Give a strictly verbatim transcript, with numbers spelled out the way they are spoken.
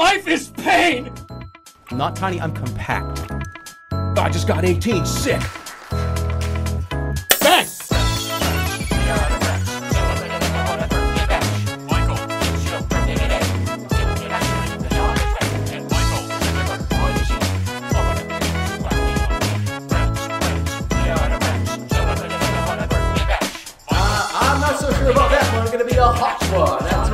Life is pain! I'm not tiny, I'm compact. I just got eighteen, sick. Bang! Uh, I'm not so sure about that one. It's gonna be a hot one. That's